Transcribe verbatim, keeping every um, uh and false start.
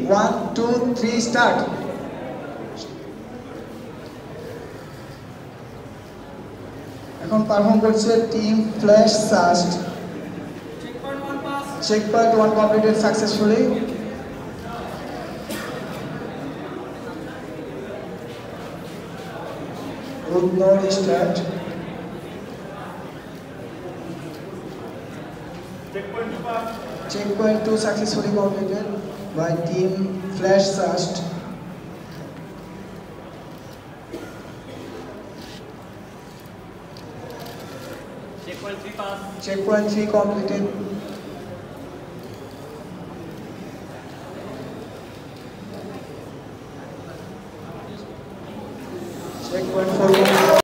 One, two, three, start. এখন perform করছে team flash SUST. Checkpoint one completed successfully. Good, no restart. Checkpoint two successfully completed by team Flash Sast. Checkpoint three pass. Checkpoint three completed